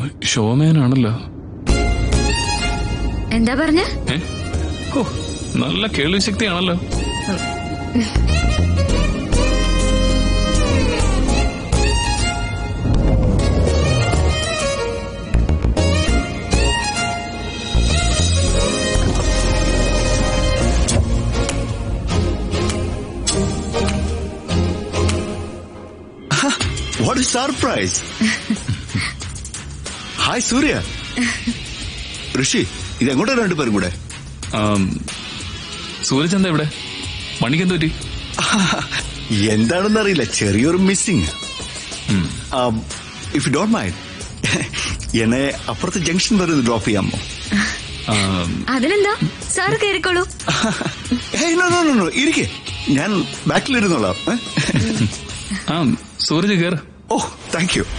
ഷോമാനാണല്ലോ. എന്താ പറഞ്ഞ? ഓ, നല്ല കേൾവി ശക്തിയാണല്ലോ. What a surprise! Hi, Surya. ഋഷി, ഇതെങ്ങോട്ടാ രണ്ടുപേരും കൂടെ? സൂര്യചന്ദ് എവിടെ? മണിക്ക് എന്ത് പറ്റി? എന്താണെന്ന് അറിയില്ല, ചെറിയൊരു missing. If you don't mind, എന്നെ അപ്പുറത്തെ ജംഗ്ഷൻ വരെ ഡ്രോപ്പ് ചെയ്യാമോ? അതിനെന്താ, സാറ് കയറിക്കോളൂ. ഇരിക്കെ, ഞാൻ ബാക്കിലിരുന്നോളാം. Suraj care. Oh, thank you.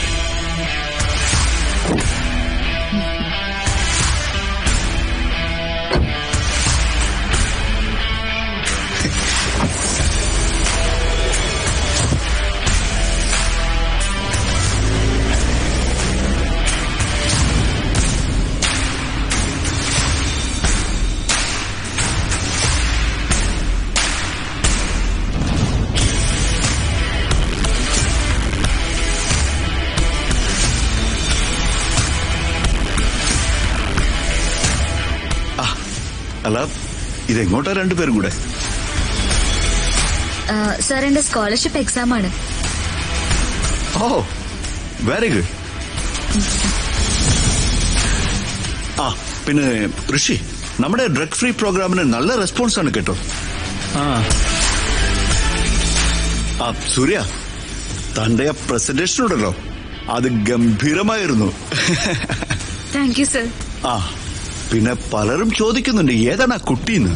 അല്ല, ഇതെങ്ങോട്ടാ രണ്ടുപേരും കൂടെ? സാർ, എന്റെ സ്കോളർഷിപ്പ് എക്സാം ആണ്. Oh, very good. പിന്നെ ഋഷി, നമ്മുടെ ഡ്രഗ് ഫ്രീ പ്രോഗ്രാമിന് നല്ല റെസ്പോൺസ് ആണ് കേട്ടോ. സൂര്യ, തന്റെ പ്രസന്റേഷൻ ഉണ്ടല്ലോ, അത് ഗംഭീരമായിരുന്നു. Thank you sir. പിന്നെ പലരും ചോദിക്കുന്നുണ്ട് ഏതാണ് ആ കുട്ടിന്ന്.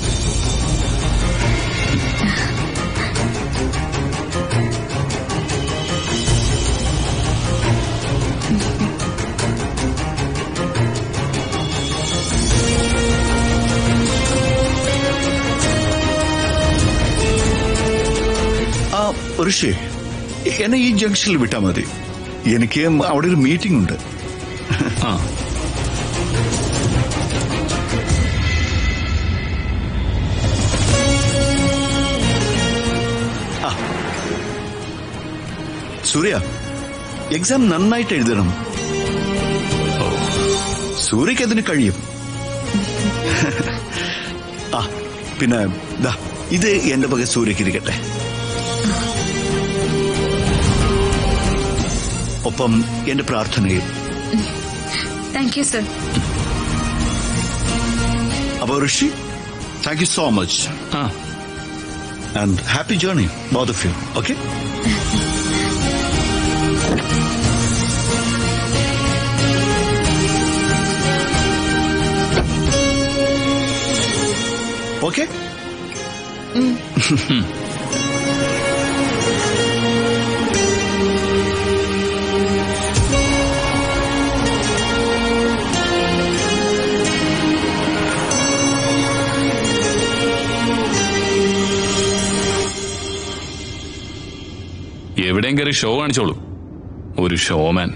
ഋഷി, എന്നെ ഈ ജംഗ്ഷനിൽ വിട്ടാ മതി. എനിക്ക് അവിടെ ഒരു മീറ്റിംഗ് ഉണ്ട്. സൂര്യ, എക്സാം നന്നായിട്ട് എഴുതണം. സൂര്യക്ക് അതിന് കഴിയും. പിന്നെ ഇത് എന്റെ പക സൂര്യക്ക് ഇരിക്കട്ടെ. ഒപ്പം എന്റെ പ്രാർത്ഥനയും. Thank you sir. അപ്പൊ Rishi, thank you so much. And happy journey both of you. Okay? Okay? എവിടെയും കയറി ഷോ കാണിച്ചോളൂ. ഒരു ഷോമാൻ.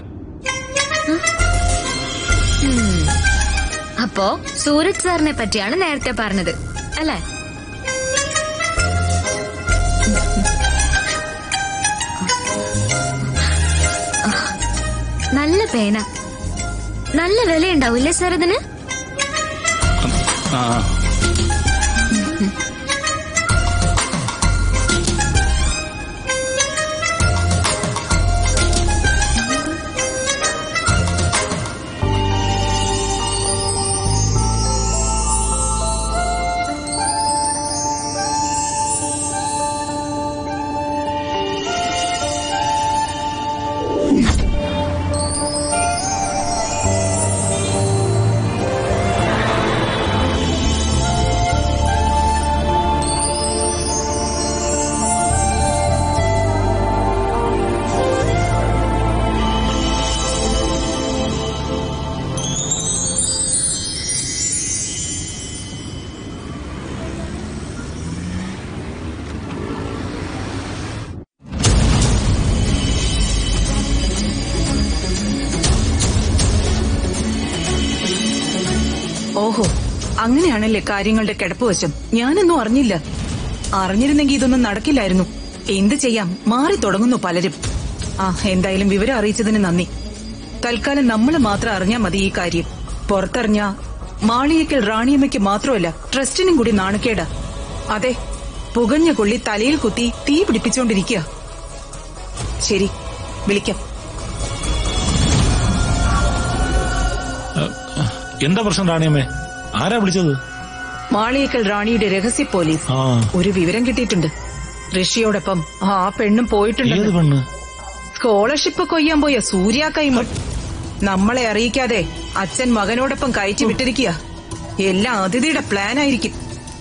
അപ്പോ സൂരജ് സാറിനെ പറ്റിയാണ് നേരത്തെ പറഞ്ഞത് അല്ലേ? നല്ല പേന, നല്ല വിലയുണ്ടാവില്ലേ സാർ ഇതിന്? അങ്ങനെയാണല്ലേ കാര്യങ്ങളുടെ കിടപ്പുവശം. ഞാനൊന്നും അറിഞ്ഞില്ല. അറിഞ്ഞിരുന്നെങ്കിൽ ഇതൊന്നും നടക്കില്ലായിരുന്നു. എന്ത് ചെയ്യാം, മാറി തുടങ്ങുന്നു പലരും. എന്തായാലും വിവരം അറിയിച്ചതിന് നന്ദി. തൽക്കാലം നമ്മൾ മാത്രം അറിഞ്ഞാ മതി ഈ കാര്യം. പുറത്തറിഞ്ഞ മാളിയേക്കൽ റാണിയമ്മയ്ക്ക് മാത്രമല്ല ട്രസ്റ്റിനും കൂടി നാണക്കേടാ. അതെ, പുകഞ്ഞ കൊള്ളി തലയിൽ കുത്തി തീ പിടിപ്പിച്ചോണ്ടിരിക്കുക. ശരി, വിളിക്കാം. എന്താ പ്രശ്നം റാണിയമ്മേ? ആരാ വിളിച്ചത്? മാളിയേക്കൽ റാണിയുടെ രഹസ്യ പോലീസ്. ഒരു വിവരം കിട്ടിയിട്ടുണ്ട്. ഋഷിയോടൊപ്പം ആ പെണ്ണും പോയിട്ടുണ്ട്. സ്കോളർഷിപ്പ് കൊയ്യാൻ പോയ സൂര്യ കൈമൾ. നമ്മളെ അറിയിക്കാതെ അച്ഛൻ മകനോടൊപ്പം കയറ്റി വിട്ടിരിക്കുക. എല്ലാം അതിഥിയുടെ പ്ലാൻ ആയിരിക്കും.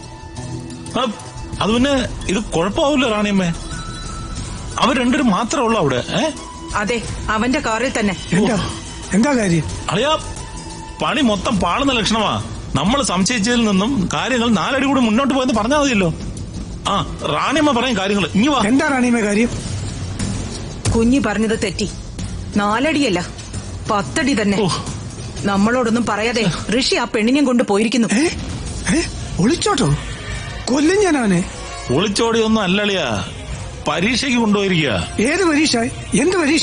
അത് പിന്നെ ഇത് കുഴപ്പമാവില്ല റാണിയമ്മേ. അവർ രണ്ടുപേരും മാത്രമേ ഉള്ളൂ അവിടെ. അതെ, അവന്റെ കാറിൽ തന്നെ. എന്താ കാര്യം? അറിയാ, പണി മൊത്തം പാളുന്ന ലക്ഷണമാ. നമ്മൾ സംശയിച്ചതിൽ നിന്നും കാര്യങ്ങൾ 4 അടി കൂടി മുന്നോട്ട് പോയെന്ന് പറഞ്ഞാൽ മതിയല്ലോ. റാണിയമ്മ പറയും കാര്യങ്ങൾ. ഇനി വാ. എന്താ റാണിയമ്മ കാര്യം? കുഞ്ഞി പറഞ്ഞത് തെറ്റി. 4 അടിയല്ല, 10 അടി തന്നെ. നമ്മളോടൊന്നും പറയാതെ ഋഷി ആ പെണ്ണിനെയും കൊണ്ട് പോയിരിക്കുന്നു. ഒളിച്ചോട്ടോ? കൊല്ലും ഞാൻ അവനെ. ഒളിച്ചോടിയൊന്നും അല്ലളിയാ, പരീക്ഷയ്ക്ക് കൊണ്ടുപോയിരിക്കുക. ഏത് പരീക്ഷ? എന്ത് പരീക്ഷ?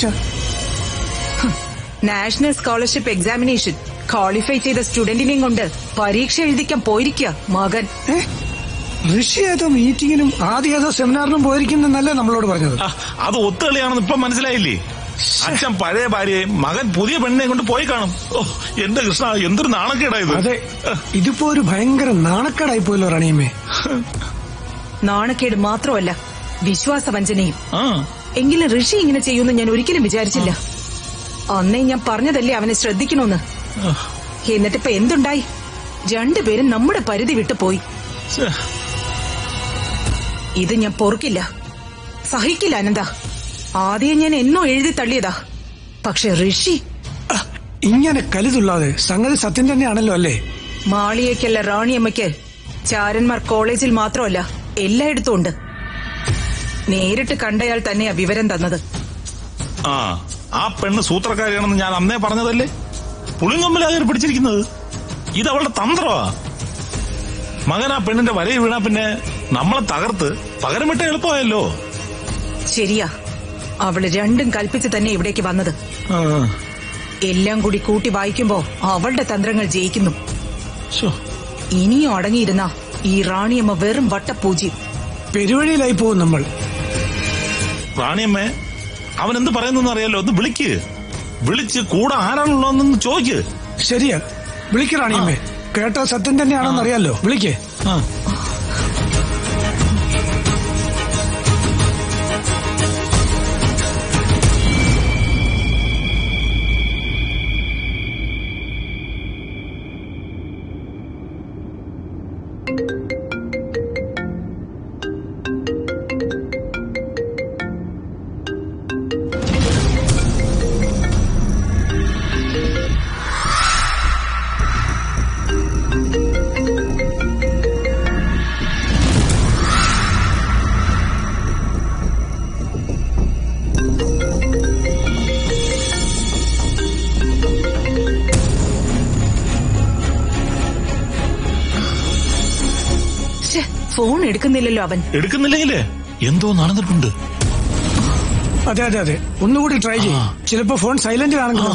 നാഷണൽ സ്കോളർഷിപ്പ് എക്സാമിനേഷൻ ക്വാളിഫൈ ചെയ്ത സ്റ്റുഡന്റിനെയും കൊണ്ട് പരീക്ഷ എഴുതിക്കാൻ പോയിരിക്കുക മകൻ. ഋഷി ഏതോ മീറ്റിങ്ങിനും ആദ്യ ഏതോ സെമിനാറിനും പോയിരിക്കുന്നല്ലേ നമ്മളോട് പറഞ്ഞത്? അത് ഒത്തുകളിയാണെന്ന് ഇപ്പൊ മനസ്സിലായില്ലേ? അച്ഛൻ പഴയ ഭാര്യയെ, മകൻ പുതിയ പെണ്ണിനെ കൊണ്ട് പോയി കാണും. എന്റെ കൃഷ്ണ, എന്തൊരു നാണക്കേടായത്. അതെ, ഇതിപ്പോ ഒരു ഭയങ്കര നാണക്കേടായി പോയല്ലോ റാണിയമ്മേ. നാണക്കേട് മാത്രമല്ല, വിശ്വാസവഞ്ചനയും. എങ്കിലും ഋഷി ഇങ്ങനെ ചെയ്യുമെന്ന് ഞാൻ ഒരിക്കലും വിചാരിച്ചില്ല. അന്നേ ഞാൻ പറഞ്ഞതല്ലേ അവനെ ശ്രദ്ധിക്കണമെന്ന്. എന്നിട്ടിപ്പോ എന്തുണ്ടായി? 2 പേരും നമ്മുടെ പരിധി വിട്ടു പോയി. ഇത് ഞാൻ പൊറുക്കില്ല, സഹിക്കില്ല അനന്ത. ആദ്യം ഞാൻ എന്നോ എഴുതി തള്ളിയതാ. പക്ഷെ ഋഷി ഇങ്ങനെ കലിതുള്ളാതെ സംഗതി സത്യം തന്നെയാണല്ലോ അല്ലേ? മാളിയേക്കല്ല റാണിയമ്മയ്ക്ക് ചാരന്മാർ കോളേജിൽ മാത്രമല്ല എല്ലായിടത്തും ഉണ്ട്. നേരിട്ട് കണ്ടയാൾ തന്നെയാ വിവരം തന്നത്. ആ പെണ്ണ് സൂത്രക്കാരിയാണെന്ന് ഞാൻ അന്നേ പറഞ്ഞതല്ലേ? പുളിങ്കൊമ്പിലാകെ പിടിച്ചിരിക്കുന്നത്. ഇത് അവളുടെ തന്ത്രമാ. മകൻ ആ പെണ്ണിന്റെ വലയിൽ വീണാ പിന്നെ നമ്മളെ തകർത്ത് പകരം വിട്ട എളുപ്പമായല്ലോ. ശരിയാ, അവള് രണ്ടും കൽപ്പിച്ച് തന്നെ ഇവിടേക്ക് വന്നത്. എല്ലാം കൂടി കൂട്ടി വായിക്കുമ്പോ അവളുടെ തന്ത്രങ്ങൾ ജയിക്കുന്നു. ഇനിയും അടങ്ങിയിരുന്ന ഈ റാണിയമ്മ വെറും വട്ടപ്പൂജ്യം. പെരുവഴിയിലായി പോകും നമ്മൾ. റാണിയമ്മേ, അവൻ എന്ത് പറയുന്നു അറിയാലോ. ഒന്ന് വിളിക്ക്. വിളിച്ച് കൂടെ ആരാണുള്ളതെന്ന് ചോദിക്ക്. ശരിയാ, വിളിക്ക് റാണിയമ്മേ. കേട്ട സത്യം തന്നെയാണെന്ന് അറിയാലോ. വിളിക്ക്. ഫോൺ എടുക്കുന്നില്ലല്ലോ അവൻ. എടുക്കുന്നില്ലെങ്കിലേ എന്തോ നടന്നിട്ടുണ്ട്. അതെ അതെ അതെ, ഒന്നുകൂടി ട്രൈ ചെയ്യും. ചിലപ്പോ ഫോൺ സൈലന്റ് ആണെങ്കിലോ.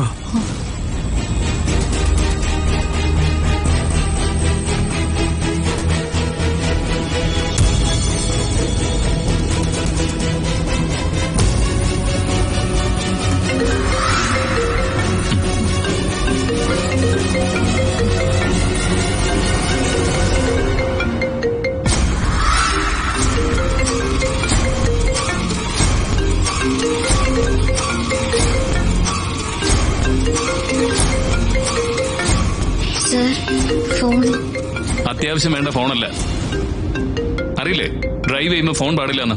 അത്യാവശ്യം വേണ്ട ഫോണല്ല. അറിയില്ലേ, ഡ്രൈവ് ചെയ്യുമ്പോ ഫോൺ പാടില്ലെന്ന്.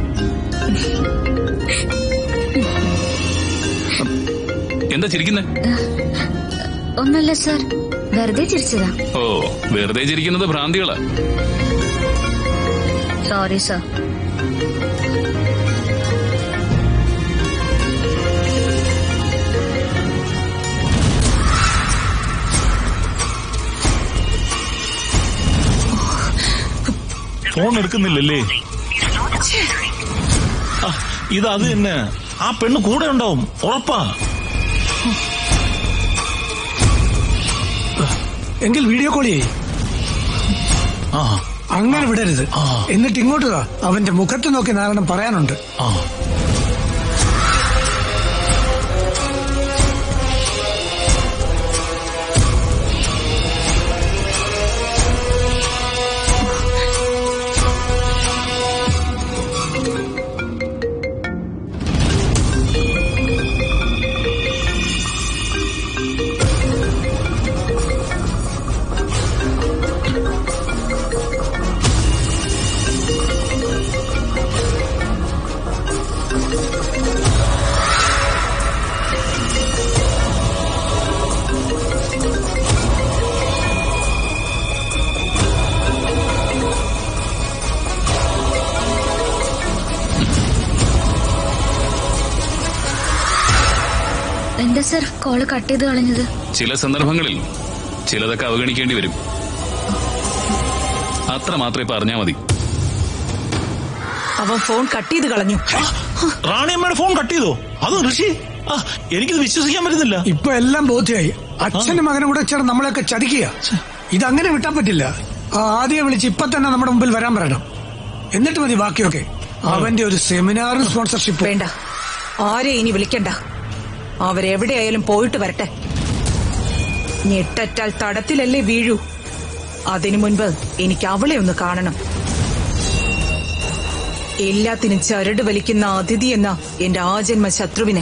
എന്താ ചിരിക്കുന്നേ? ഒന്നല്ല സർ, വെറുതെ ചിരിച്ചതാ. ഓ, വെറുതെ ചിരിക്കുന്നത് ഭ്രാന്തികളാ. Sorry sir. ഫോൺ എടുക്കുന്നില്ലല്ലേ? ഇത് അത് തന്നെ, ആ പെണ്ണ് കൂടെ ഉണ്ടാവും, ഉറപ്പാ. എങ്കിൽ വീഡിയോ കോൾ ചെയ്യ്. അങ്ങനെ വിടരുത്. എന്നിട്ട് ഇങ്ങോട്ട് വാ, അവന്റെ മുഖത്ത് നോക്കി നാരണം പറയാനുണ്ട്. എന്താ സർ കോള് കട്ട് ചെയ്ത് കളഞ്ഞത്? ചില സന്ദർഭങ്ങളിൽ ചിലതൊക്കെ അവഗണിക്കേണ്ടി വരും. അത്ര മാത്രമേ ഇപ്പൊ അറിഞ്ഞാ മതി. അവൻ ഫോൺ കട്ട് ചെയ്ത് കളഞ്ഞു. റാണിയമ്മയുടെ ഫോൺ കട്ട് ചെയ്തോ? അത് ഋഷി, എനിക്കിത് വിശ്വസിക്കാൻ പറ്റുന്നില്ല. ഇപ്പൊ എല്ലാം ബോധ്യമായി. അച്ഛനും മകനും കൂടെ ചേർന്ന് നമ്മളെയൊക്കെ ചതിക്കുക. ഇതങ്ങനെ വിട്ടാൻ പറ്റില്ല. ആദ്യം വിളിച്ച് ഇപ്പൊ തന്നെ നമ്മുടെ മുമ്പിൽ വരാൻ പറയണം. എന്നിട്ട് മതി ബാക്കിയൊക്കെ. അവന്റെ ഒരു സെമിനാറും സ്പോൺസർഷിപ്പ് വേണ്ട. ആരെ ഇനി വിളിക്കണ്ട. അവരെവിടെയായാലും പോയിട്ട് വരട്ടെ. ഞെട്ടറ്റാൽ തടത്തിലല്ലേ വീഴൂ. അതിനു മുൻപ് എനിക്ക് അവളെ ഒന്ന് കാണണം. എല്ലാത്തിനും ചരട് വലിക്കുന്ന അതിഥി എന്ന എന്റെ ആജന്മ ശത്രുവിനെ.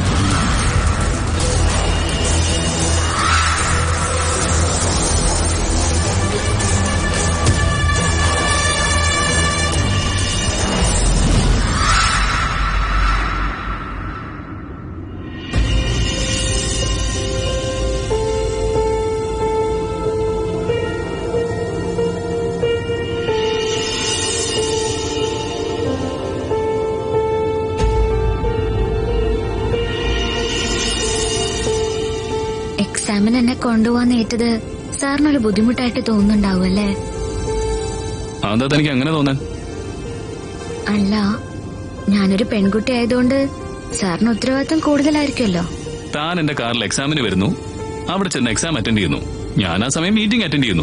എക്സാമിന് എന്നെ കൊണ്ടുപോകാൻ ഏറ്റത് സാറിനൊരു ബുദ്ധിമുട്ടായിട്ട് തോന്നുന്നുണ്ടാവും അല്ലേ? അതെന്താ തനിക്ക് അങ്ങനെ തോന്നാൻ? അല്ല, ഞാനൊരു പെൺകുട്ടി ആയതുകൊണ്ട് സാറിന് ഉത്തരവാദിത്തം കൂടുതലായിരിക്കുമല്ലോ. താൻ എന്റെ കാറിൽ എക്സാമിന് വരുന്നു, അവിടെ ചെന്ന് എക്സാം അറ്റൻഡ് ചെയ്യുന്നു, ഞാൻ ആ സമയം മീറ്റിംഗ് അറ്റൻഡ് ചെയ്യുന്നു,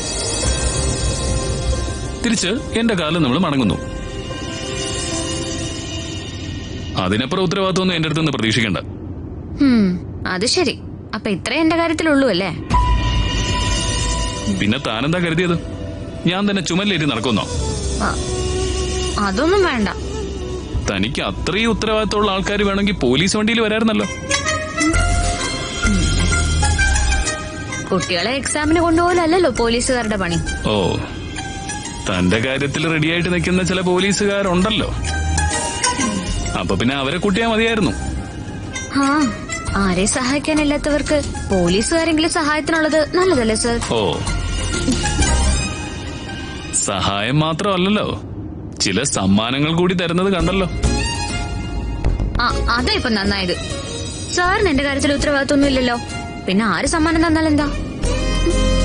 തിരിച്ച് എന്റെ കാറിൽ നമ്മൾ മടങ്ങുന്നു. അതിനപ്പുറം ഉത്തരവാദിത്തമൊന്നും എന്റെ അടുത്തുനിന്ന് പ്രതീക്ഷിക്കണ്ട. അത് ശരി. അപ്പൊ ഇത്രേ എന്റെ കാര്യത്തിലുള്ളൂ അല്ലേ? പിന്നെ താനെന്താ കരുതിയത് ഞാൻ തന്നെ ചുമലിലേറ്റി നടക്കുന്നോ? അതൊന്നും വേണ്ട. തനിക്ക് അത്രയും ഉത്തരവാദിത്തമുള്ള ആൾക്കാർ വേണമെങ്കിൽ പോലീസ് വണ്ടിയിൽ വരായിരുന്നല്ലോ. കുട്ടികളെ എക്സാമിന് കൊണ്ടുപോകലല്ലോ പോലീസുകാരുടെ പണി. ഓ, തന്റെ കാര്യത്തിൽ റെഡിയായിട്ട് നിൽക്കുന്ന ചില പോലീസുകാരുണ്ടല്ലോ. അപ്പൊ പിന്നെ അവരെ കൂട്ടിയാ മതിയായിരുന്നു. ആരെ സഹായിക്കാനില്ലാത്തവർക്ക് പോലീസുകാരെങ്കിലും സഹായത്തിനുള്ളത് നല്ലതല്ലേ സർ? ഓ, സഹായം മാത്രമല്ലല്ലോ, ചില സമ്മാനങ്ങൾ കൂടി തരുന്നത് കണ്ടല്ലോ. അതാ ഇപ്പൊ നന്നായത്. സാറിന് എന്റെ കാര്യത്തിൽ ഉത്തരവാദിത്വമൊന്നും ഇല്ലല്ലോ, പിന്നെ ആര് സമ്മാനം തന്നാലെന്താ?